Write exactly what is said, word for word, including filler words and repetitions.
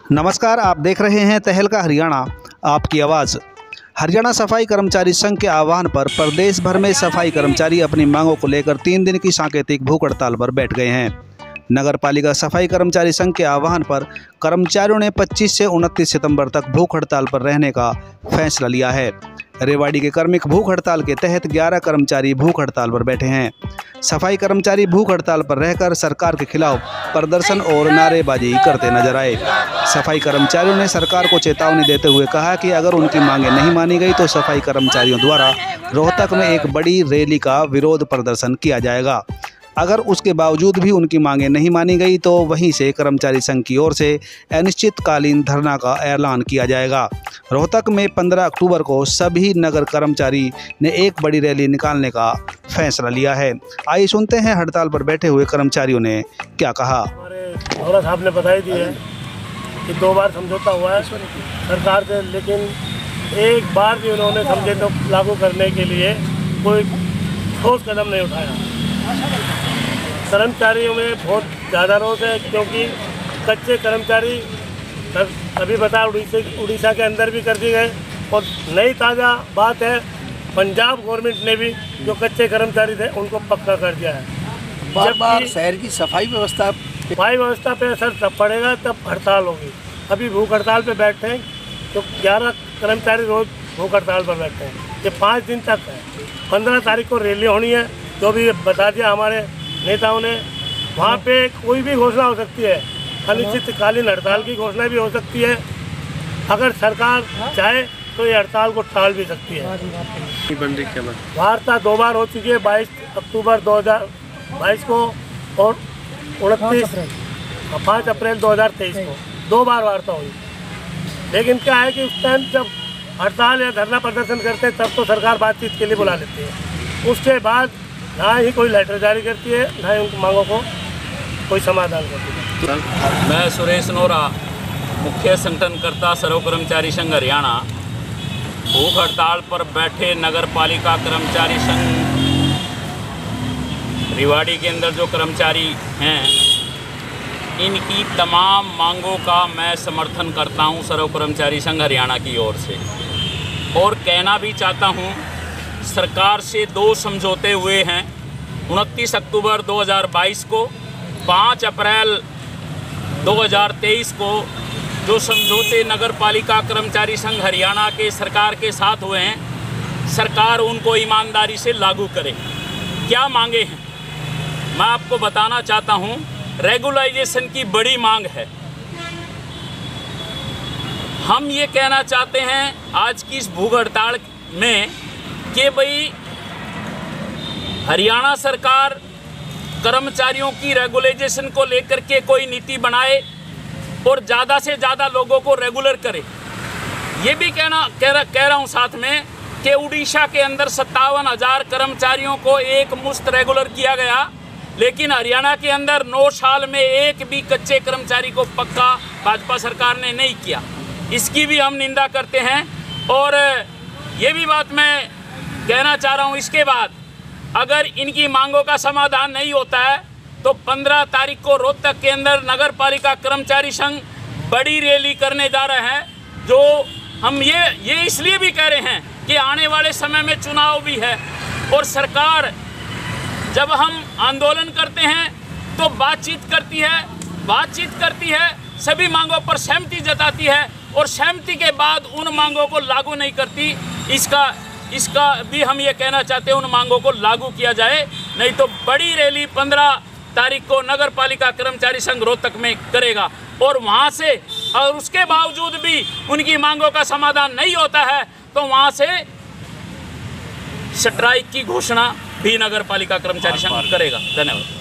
नमस्कार, आप देख रहे हैं तहलका हरियाणा, आपकी आवाज़। हरियाणा सफाई कर्मचारी संघ के आह्वान पर प्रदेश भर में सफाई कर्मचारी अपनी मांगों को लेकर तीन दिन की सांकेतिक भूख हड़ताल पर बैठ गए हैं। नगर पालिका सफाई कर्मचारी संघ के आह्वान पर कर्मचारियों ने पच्चीस से उनतीस सितंबर तक भूख हड़ताल पर रहने का फैसला लिया है। रेवाड़ी के कार्मिक भूख हड़ताल के तहत ग्यारह कर्मचारी भूख हड़ताल पर बैठे हैं। सफाई कर्मचारी भूख हड़ताल पर रहकर सरकार के खिलाफ प्रदर्शन और नारेबाजी करते नजर आए। सफाई कर्मचारियों ने सरकार को चेतावनी देते हुए कहा कि अगर उनकी मांगें नहीं मानी गई तो सफाई कर्मचारियों द्वारा रोहतक में एक बड़ी रैली का विरोध प्रदर्शन किया जाएगा। अगर उसके बावजूद भी उनकी मांगें नहीं मानी गई तो वहीं से कर्मचारी संघ की ओर से अनिश्चितकालीन धरना का ऐलान किया जाएगा। रोहतक में पंद्रह अक्टूबर को सभी नगर कर्मचारी ने एक बड़ी रैली निकालने का फैसला लिया है। आइए सुनते हैं हड़ताल पर बैठे हुए कर्मचारियों ने क्या कहा। हमारे भौरा साहब ने बताई दी है कि दो बार समझौता हुआ है सरकार से, लेकिन एक बार भी उन्होंने समझौता लागू करने के लिए कोई ठोस कदम नहीं उठाया। कर्मचारियों में बहुत ज़्यादा रोष है, क्योंकि कच्चे कर्मचारी अभी बता उड़ीसा उड़ीसा के अंदर भी कर दिए गए। और नई ताज़ा बात है, पंजाब गवर्नमेंट ने भी जो कच्चे कर्मचारी थे उनको पक्का कर दिया है। बार बार शहर की सफाई व्यवस्था सफाई व्यवस्था पे असर तब पड़ेगा तब हड़ताल होगी। अभी भूख हड़ताल पे बैठे हैं तो ग्यारह कर्मचारी रोज भूख हड़ताल पर बैठे हैं। ये पाँच दिन तक है। पंद्रह तारीख को रैली होनी है, जो भी बता दिया हमारे नेताओं ने। वहाँ पे कोई भी घोषणा हो सकती है, अनिश्चितकालीन हड़ताल की घोषणा भी हो सकती है। अगर सरकार चाहे तो ये हड़ताल को टाल भी सकती है। वार्ता दो बार हो चुकी है, बाईस अक्टूबर दो हज़ार बाईस को और उनतीस पाँच अप्रैल दो हज़ार तेईस को दो बार वार्ता हुई। लेकिन क्या है कि उस टाइम जब हड़ताल या धरना प्रदर्शन करते हैं तब तो सरकार बातचीत के लिए बुला लेती है। उसके बाद ना ही कोई लेटर जारी करती है, ना ही उनकी मांगों को कोई समाधान करती है। मैं सुरेश नोरा, मुख्य संगठनकर्ता सर्व कर्मचारी संघ हरियाणा। भूख हड़ताल पर बैठे नगर पालिका कर्मचारी संघ रेवाड़ी के अंदर जो कर्मचारी हैं, इनकी तमाम मांगों का मैं समर्थन करता हूं सर्व कर्मचारी संघ हरियाणा की ओर से। और कहना भी चाहता हूं, सरकार से दो समझौते हुए हैं, उनतीस अक्टूबर दो हज़ार बाईस को, पाँच अप्रैल दो हज़ार तेईस को जो समझौते नगर पालिका कर्मचारी संघ हरियाणा के सरकार के साथ हुए हैं, सरकार उनको ईमानदारी से लागू करे। क्या मांगे हैं मैं आपको बताना चाहता हूं। रेगुलाइजेशन की बड़ी मांग है। हम ये कहना चाहते हैं आज की इस भूख हड़ताल में कि भाई हरियाणा सरकार कर्मचारियों की रेगुलाइजेशन को लेकर के कोई नीति बनाए और ज़्यादा से ज़्यादा लोगों को रेगुलर करे। ये भी कहना कह रहा कह रहा हूँ साथ में कि उड़ीसा के अंदर सत्तावन हज़ार कर्मचारियों को एक मुश्त रेगुलर किया गया, लेकिन हरियाणा के अंदर नौ साल में एक भी कच्चे कर्मचारी को पक्का भाजपा सरकार ने नहीं किया। इसकी भी हम निंदा करते हैं। और ये भी बात मैं कहना चाह रहा हूँ, इसके बाद अगर इनकी मांगों का समाधान नहीं होता है तो पंद्रह तारीख को रोहतक के अंदर नगर पालिका कर्मचारी संघ बड़ी रैली करने जा रहे हैं। जो हम ये ये इसलिए भी कह रहे हैं कि आने वाले समय में चुनाव भी है, और सरकार जब हम आंदोलन करते हैं तो बातचीत करती है बातचीत करती है सभी मांगों पर सहमति जताती है, और सहमति के बाद उन मांगों को लागू नहीं करती। इसका इसका भी हम ये कहना चाहते हैं, उन मांगों को लागू किया जाए, नहीं तो बड़ी रैली पंद्रह तारीख को नगर पालिका कर्मचारी संघ रोहतक में करेगा। और वहाँ से और उसके बावजूद भी उनकी मांगों का समाधान नहीं होता है तो वहाँ से स्ट्राइक की घोषणा भी नगर पालिका कर्मचारी संघ करेगा। धन्यवाद।